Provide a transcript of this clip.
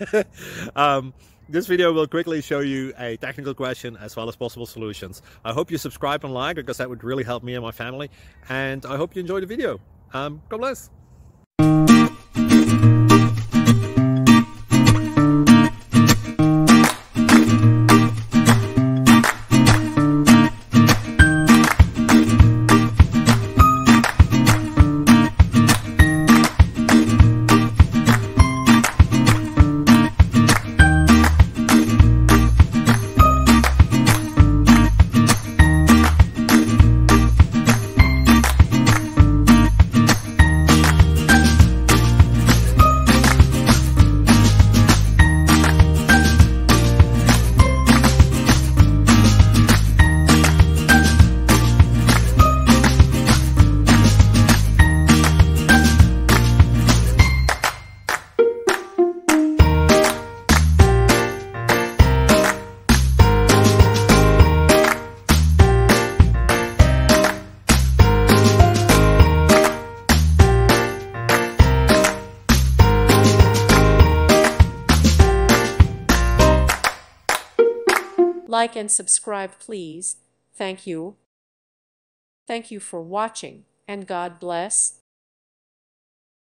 This video will quickly show you a technical question as well as possible solutions. I hope you subscribe and like, because that would really help me and my family. And I hope you enjoy the video. God bless. Like and subscribe, please. Thank you. Thank you for watching, and God bless.